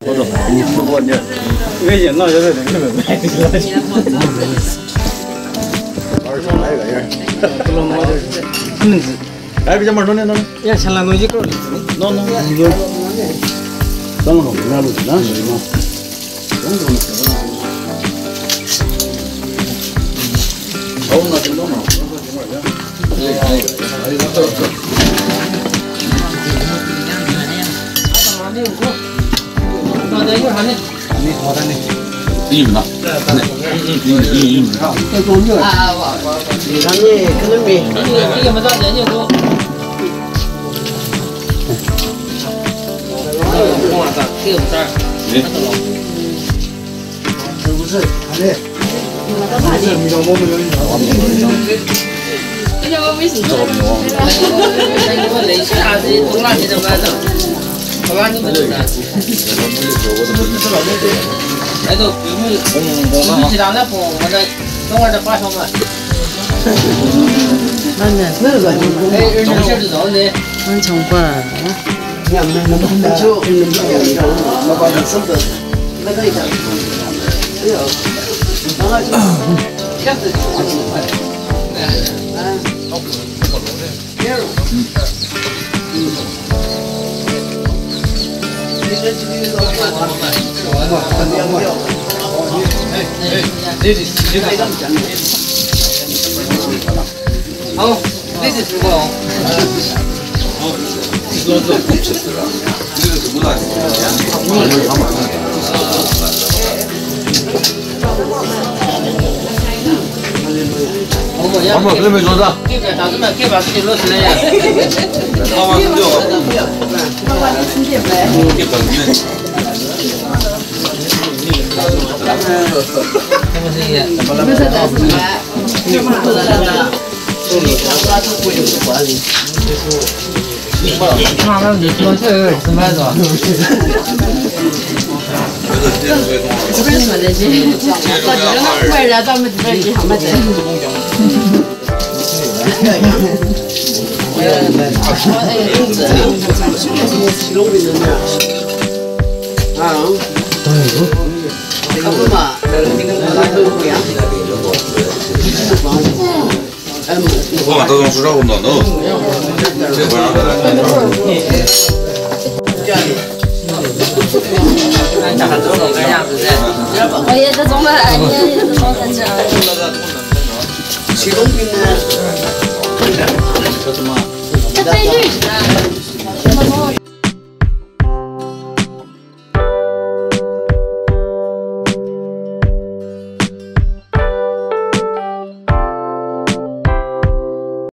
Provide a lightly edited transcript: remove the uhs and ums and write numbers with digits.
我说你不过你，微信闹就是那个买的了。二十来个人，不能摸就是门子。哎，别门弄的弄。也前来弄一个。弄弄一个。当中那路那是吗？当中那。好，那就弄嘛。 那都其他的不，我这等会儿再把上嘛。那个，哎，人家是知道的。 完成吧。 你看，那么很久，我把你手的，那个一下，哎呦，那个这样子就很快。好，这是什么？ 他们准备做啥？ 给把自己落起来呀。 老板是这个。 妈妈，你说这个什么来着？ 这边说的是，到这个快了，咱们这边一下没得。 我们都用手找工作弄，这会让我也这种的，也是这种感觉。 启动兵呢？ 这背绿是吧？